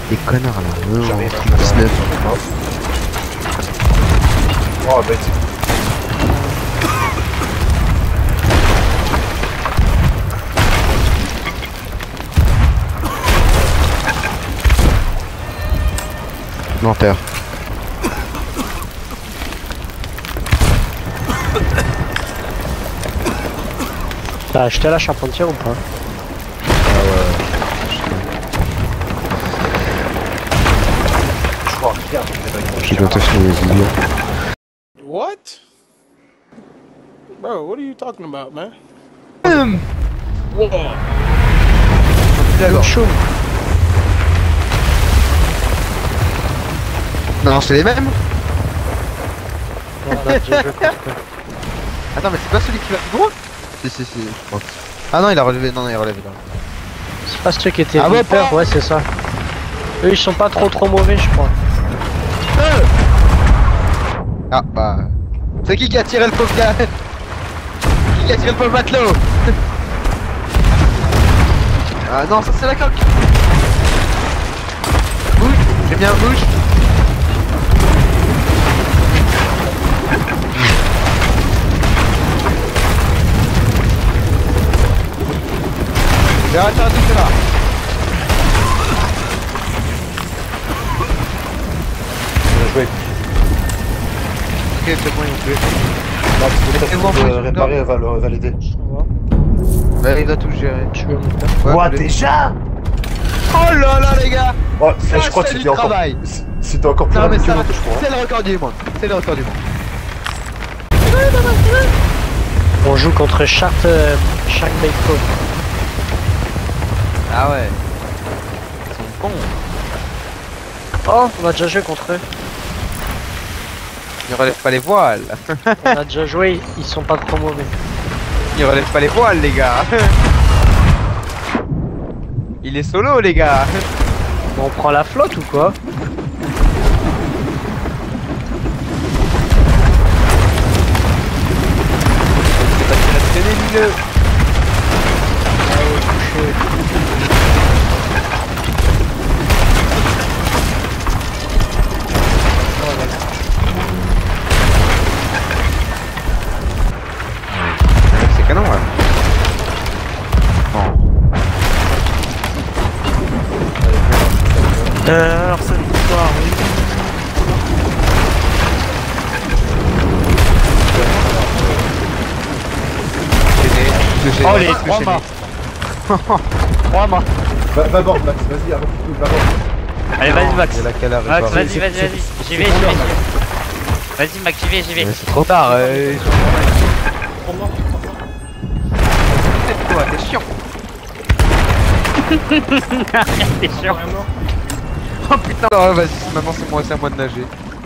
Les connards là. J'arrive. 19. Oh bête. Menteur. T'as acheté la charpentière ou pas? Ah ouais. Je crois rien. J'ai bientôt fini les vidéos. What? Bro, what are you talking about, man? D'accord. Chaud. Non, c'est les mêmes. Voilà, déjà, je comprends. Attends, mais c'est pas celui qui va plus droit? Si, je crois. Ah non, il a relevé. Non, il a relevé là. C'est pas ceux qui étaient Ah ouais, Reaper, ouais, c'est ça. Eux, ils sont pas trop mauvais, je crois. Ah bah. C'est qui a tiré le pauvre gars? Qui a tiré le pauvre matelot? Ah non, ça c'est la coque. Bouge, j'ai bien bouge. J'ai raté un truc là. Bien joué. Ok, c'est bon, il est tué. Non, parce que C'est bon, peut-être bon, réparer, elle va l'aider. Ouais, il va tout gérer. Tu veux monter? Ouais, Quoi, je l'ai- déjà? Oh là là, les gars! Oh, Ça, je crois que c'est du c'était encore... travail. C'était encore plus Non, mais rapide que ça, l'autre, je crois. c'est le record du monde. C'est le record du monde. On joue contre Shark Bacon. Ah ouais. Ils sont cons. Oh, on a déjà joué contre eux. Ils relèvent pas les voiles. On a déjà joué, ils sont pas trop mauvais. Ils relèvent pas les voiles, les gars. Il est solo, les gars. Bon, on prend la flotte ou quoi? C'est pas qu'il reste traîner, milieu. C'est canon, ouais. Alors, cette victoire, oui. Oh, les 3 mâts. 3 mâts. Va bord, Max, vas-y, avant qu'il va bord. Allez, vas-y, Max. Il y a la canard Max, réparée. vas-y. J'y vais. Vas-y, Max, j'y vais. Mais c'est trop tard. Toi, t'es chiant. T'es chiant. Oh putain. Oh, vas-y, maintenant c'est à moi de nager.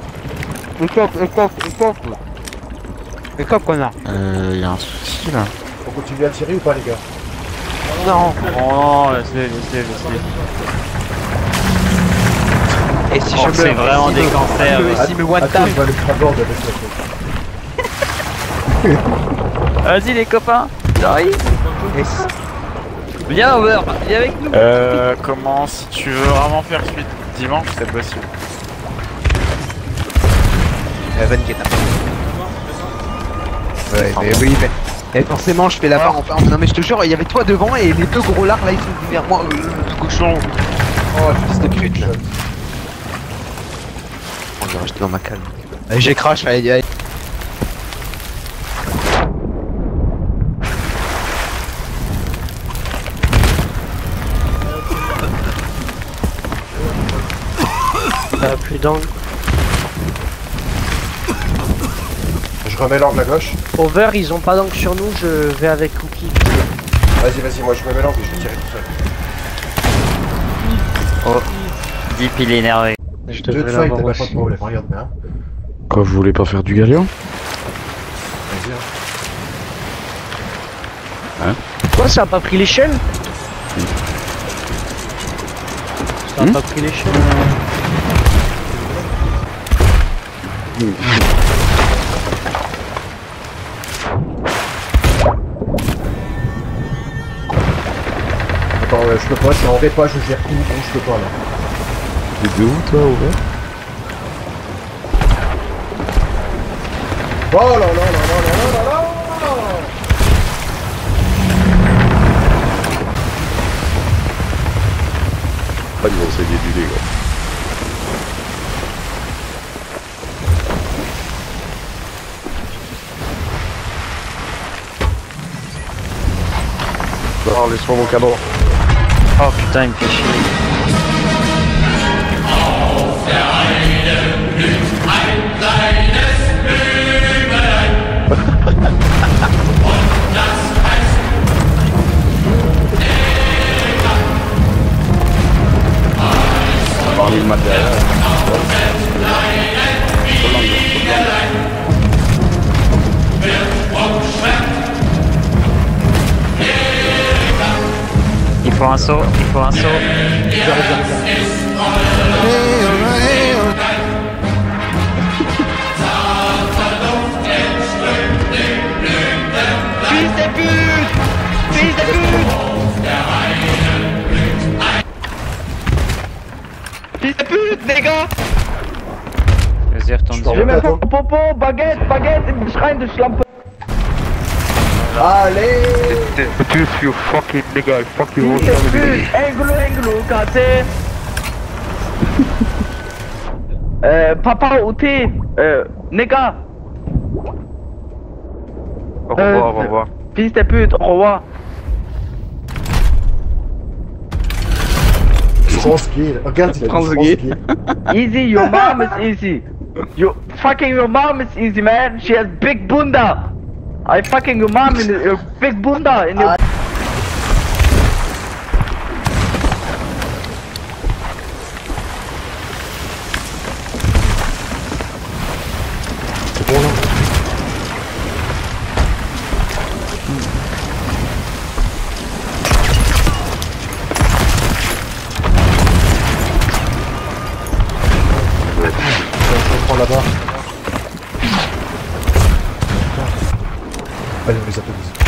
Écope, connard. Y'a un souci là. On continue à tirer ou pas, les gars? Non. Oh non, laisse-les. Et si Oh, c'est vraiment des cancers. Si me one Attends, tap. il va le crabord avec la tête. Vas-y, les copains. J'arrive. Viens, Over. Viens avec nous. Comment, si tu veux vraiment faire suite dimanche, c'est possible. Van qui est à Ouais, mais oui, mais. Et forcément, je fais la barre en part. Non, mais je te jure, il y avait toi devant et les deux gros lards là, ils sont venus vers moi. Cochon. Oh, Fils de pute là. On va rester dans ma calme. Allez, j'ai crash, allez. T'as plus d'angle. Je remets l'angle à gauche. Over, ils ont pas d'angle sur nous, je vais avec Cookie. Vas-y, moi je me mets l'angle et je vais tirer tout seul. Oh. Deep, il est énervé. Je Deux de devrais fight, l'avoir t'as pas de aussi. problème, regarde bien. Quoi, vous voulez pas faire du galion? Vas-y, Quoi, ça a pas pris l'échelle? Ça a pas pris l'échelle. Attends, je peux pas, c'est en départ, je gère tout, donc je peux pas là. T'es de où toi, ouais? Oh là là là là là là là. Ah, ils vont essayer du dégât. Non, laisse-moi mon canon. Oh putain, il me fait chier. Parler de matériel. Il faut un saut, il faut un saut. Fils de pute! Fils de pute! Fils de pute, les gars! Vas-y, retourne Je t'en sur. remets, attends. Popo, baguette, in de Schrein de Schlampe. Allez. You fucking nigga, I fuck you. Anglo, KT. Papa, OT, nigga. Au revoir, au revoir. Fils de pute, au revoir. Tranquille. Regarde, il a dit tranquille. Easy, your mom is easy. Your mom is easy, man. She has big bunda. I fucking your mom in your big bunda in your. C'est bon là. Je prends là-bas. Allez, on les applaudit.